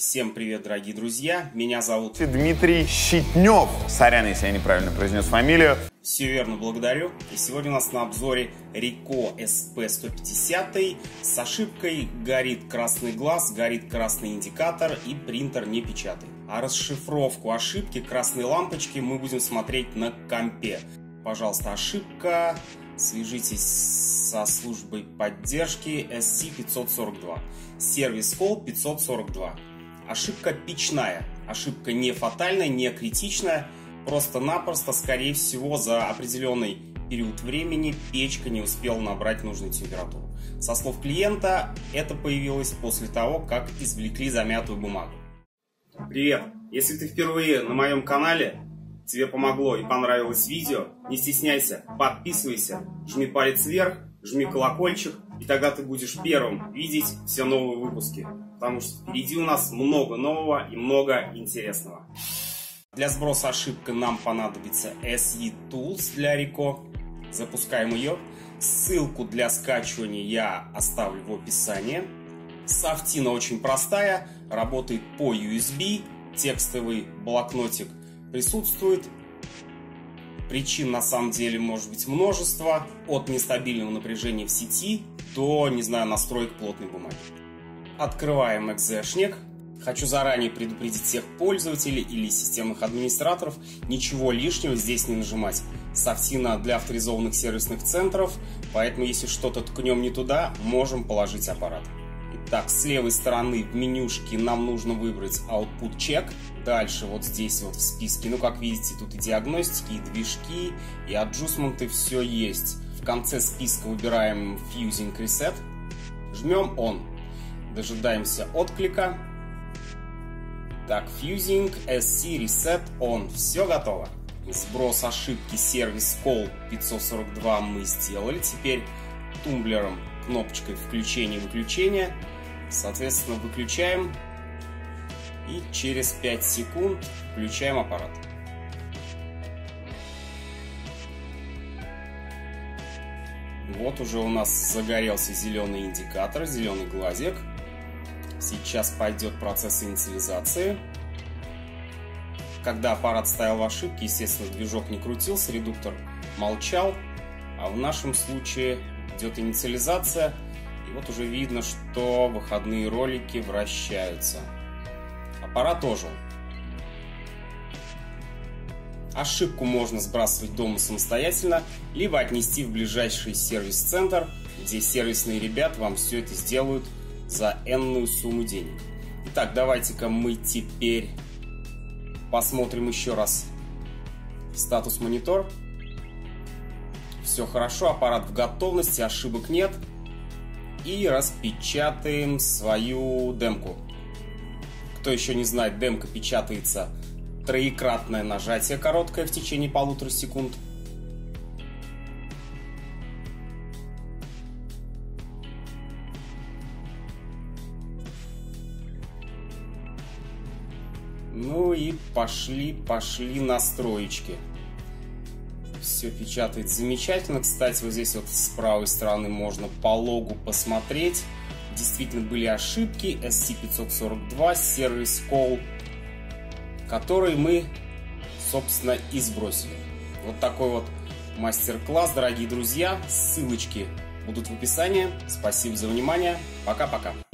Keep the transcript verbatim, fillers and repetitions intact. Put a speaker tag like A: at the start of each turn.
A: Всем привет, дорогие друзья, меня зовут
B: Дмитрий Щитнев. Сорян, если я неправильно произнес фамилию.
A: Все верно, благодарю. И сегодня у нас на обзоре Ricoh эс пи сто пятьдесят с ошибкой горит красный глаз, горит красный индикатор и принтер не печатает. А расшифровку ошибки красной лампочки мы будем смотреть на компе. Пожалуйста, ошибка. Свяжитесь со службой поддержки эс си пятьсот сорок два. Сервис колл пятьсот сорок два. Ошибка печная. Ошибка не фатальная, не критичная. Просто-напросто, скорее всего, за определенный период времени печка не успела набрать нужную температуру. Со слов клиента, это появилось после того, как извлекли замятую бумагу. Привет! Если ты впервые на моем канале, тебе помогло и понравилось видео, не стесняйся, подписывайся, жми палец вверх, жми колокольчик, и тогда ты будешь первым видеть все новые выпуски. Потому что впереди у нас много нового и много интересного. Для сброса ошибки нам понадобится эс и Tools для Ricoh. Запускаем ее. Ссылку для скачивания я оставлю в описании. Софтина очень простая, работает по ю эс би. Текстовый блокнотик присутствует. Причин на самом деле может быть множество. От нестабильного напряжения в сети до, не знаю, настроек плотной бумаги. Открываем экзешник. Хочу заранее предупредить всех пользователей или системных администраторов, ничего лишнего здесь не нажимать. Софтина для авторизованных сервисных центров, поэтому если что-то ткнем не туда, можем положить аппарат. Итак, с левой стороны в менюшке нам нужно выбрать Output Check. Дальше вот здесь вот в списке, ну как видите, тут и диагностики, и движки, и аджустменты, все есть. В конце списка выбираем Fusing Reset, жмем On. Дожидаемся отклика. Так, Fusing эс си Reset On. Все готово. Сброс ошибки сервис колл пятьсот сорок два мы сделали. Теперь тумблером, кнопочкой включения-выключения. Соответственно, выключаем. И через пять секунд включаем аппарат. Вот уже у нас загорелся зеленый индикатор, зеленый глазик. Сейчас пойдет процесс инициализации. Когда аппарат стоял в ошибке, естественно, движок не крутился, редуктор молчал. А в нашем случае идет инициализация. И вот уже видно, что выходные ролики вращаются. Аппарат ожил. Ошибку можно сбрасывать дома самостоятельно, либо отнести в ближайший сервис-центр, где сервисные ребята вам все это сделают за энную сумму денег. Итак, давайте-ка мы теперь посмотрим еще раз статус монитор. Все хорошо, аппарат в готовности, ошибок нет. И распечатаем свою демку. Кто еще не знает, демка печатается троекратное нажатие короткое в течение полутора секунд. Ну и пошли, пошли настроечки. Все печатает замечательно. Кстати, вот здесь вот с правой стороны можно по логу посмотреть. Действительно были ошибки. эс си пятьсот сорок два, сервис колл, который мы, собственно, и сбросили. Вот такой вот мастер-класс, дорогие друзья. Ссылочки будут в описании. Спасибо за внимание. Пока-пока.